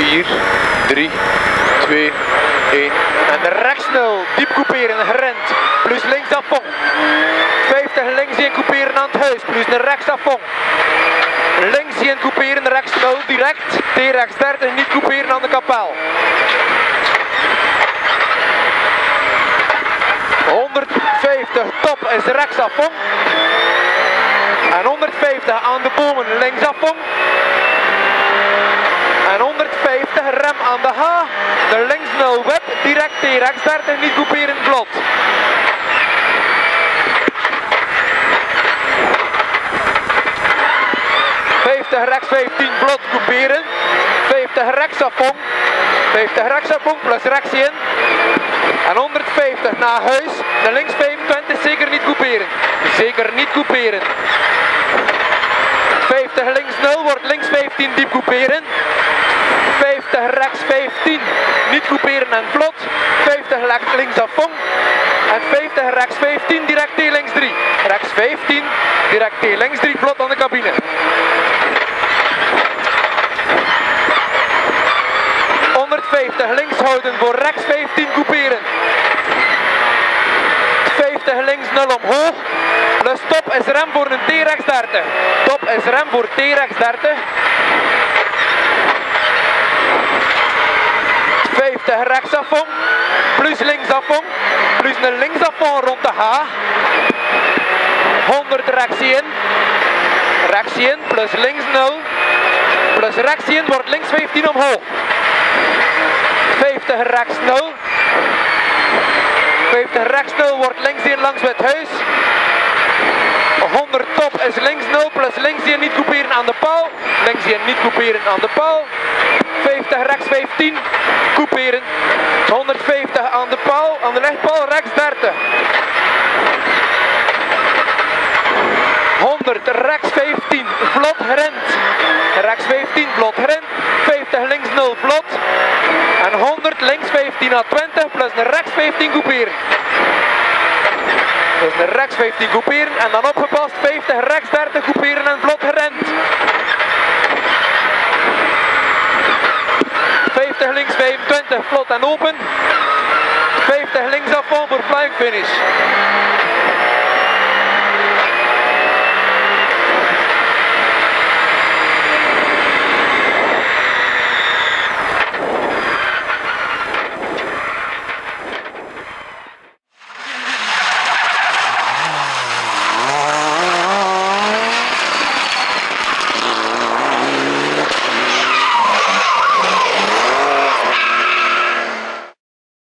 4, 3, 2, 1. En rechts 0, diep couperen, gerend. Plus links afvong. 50 links in couperen aan het huis, plus naar rechts afvong. Links in couperen, rechts 0 direct. T-rechts 30, niet couperen aan de kapel. 150, top is rechts afvong. En 150 aan de bomen, links afvong. En 150, rem aan de H. De links 0 wet, direct T-rechts 30, niet couperen vlot. 50 rechts 15 vlot couperen. 50 rechts afvong. 50 rechts afvong plus rechts in. En 150 naar huis. De links 25 zeker niet couperen. Zeker niet couperen. 50 links 0 wordt links 15 diep couperen. 50 rechts 15 niet couperen en vlot. 50 links afvong. En 50 rechts 15 direct T links 3. Rechts 15 direct T links 3 vlot aan de cabine. 150 links houden voor rechts 15 couperen. 50 links 0 omhoog. Plus top is rem voor een T rechts 30. Top is rem voor T rechts 30. 50 rechts afvong. Plus links afvong. Plus een links afvong rond de H. 100 rechts in. Rechts in plus links 0. Plus rechts in wordt links 15 omhoog. 50 rechts 0. 50 rechts 0 wordt links 1 langs het huis. 100 top is links 0 plus links 1 niet couperen aan de paal. Links 1 niet couperen aan de paal. 50 rechts 15 couperen. 150 aan de paal, aan de lichtpaal rechts 30. 100 rechts 15 vlot gerend. Rechts 15 vlot gerend. 50 links 0 vlot. En 100 links 15 naar 20 plus een rechts 15 couperen. Dus een rechts 15 couperen en dan opgepast 50 rechts 30 couperen en vlot gerend. 50 links 25 vlot en open. 50 links afval voor flying finish.